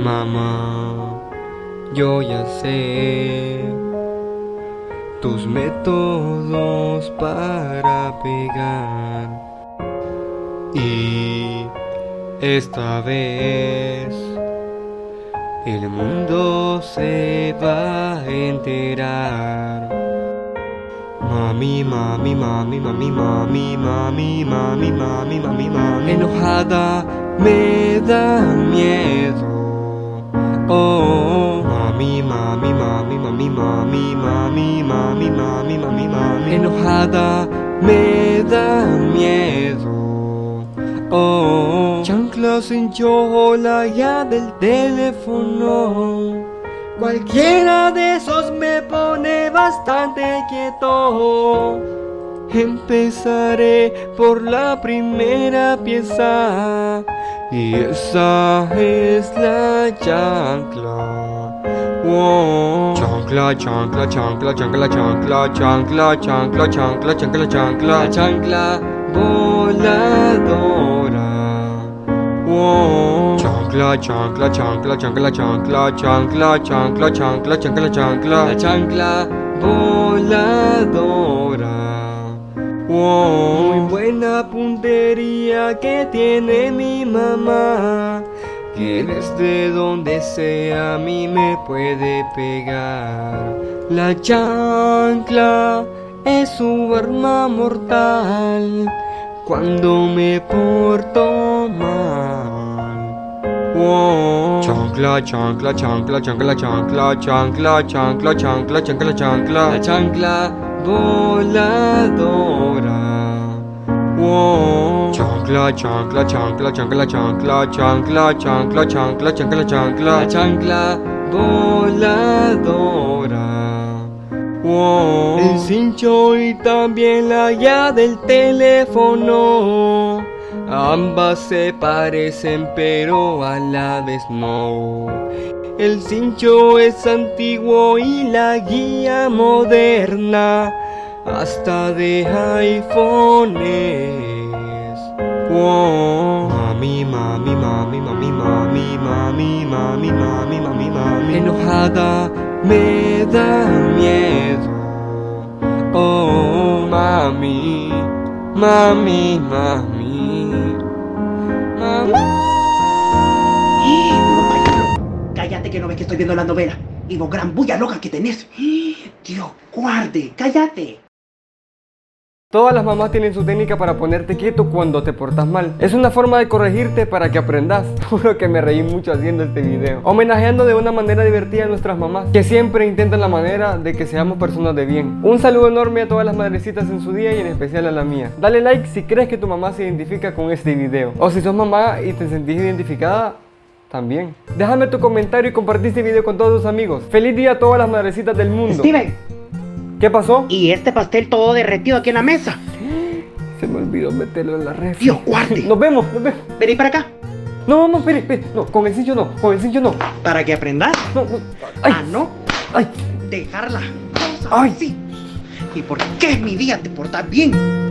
Mamá, yo ya sé tus métodos para pegar, y esta vez el mundo se va a enterar. Mami, mami, mami, mami, mami, mami, mami, mami, mami, mami. Enojada me da miedo. Oh, mami, mami, mami, mami, mami, mami, mami, mami, mami, mami. Enojada me da miedo. Oh, chanclas en chola ya del teléfono. Cualquiera de esos me pone bastante quieto. Empezaré por la primera pieza, y esa es la chancla. Wow. Chancla, chancla, chancla, chancla, chancla, chancla, chancla, chancla, chancla, chancla, la chancla voladora. Wow. Chancla, chancla, chancla, chancla, chancla, chancla, chancla, chancla, chancla, chancla, la chancla voladora. Wow. Muy buena puntería que tiene mi mamá, que desde donde sea a mí me puede pegar. La chancla es su arma mortal cuando me porto mal. Wow. Chancla, chancla, chancla, chancla, chancla, chancla, chancla, chancla, chancla, chancla, la chancla voladora. Wow. Chancla, chancla, chancla, chancla, chancla, chancla, chancla, chancla, chancla, chancla, la chancla voladora. Wow. El cincho y también la guía del teléfono, ambas se parecen pero a la vez no. El cincho es antiguo y la guía moderna, hasta de iPhones. Wow. Mami, mami, mami, mami, mami, mami, mami, mami, mami, mami. Enojada me da miedo. Oh, mami, mami, mami, mami. Cállate, que no ves que estoy viendo la novela. Y vos, gran bulla loca que tenés. Dios, guarde, cállate. Todas las mamás tienen su técnica para ponerte quieto cuando te portas mal. Es una forma de corregirte para que aprendas. Juro que me reí mucho haciendo este video, homenajeando de una manera divertida a nuestras mamás, que siempre intentan la manera de que seamos personas de bien. Un saludo enorme a todas las madrecitas en su día, y en especial a la mía. Dale like si crees que tu mamá se identifica con este video, o si sos mamá y te sentís identificada también. Déjame tu comentario y compartí este video con todos tus amigos. ¡Feliz día a todas las madrecitas del mundo! Steven, ¿qué pasó? ¿y este pastel todo derretido aquí en la mesa? Se me olvidó meterlo en la refri. Dios, guarde. Nos vemos, nos vemos. Vení para acá. No, vamos, espere. No, con el cincho no, con el cincho no. Para que aprendas. No. Ay. Ah, no. Ay. Dejar las cosas Ay. así. ¿Y por qué es mi día te portas bien?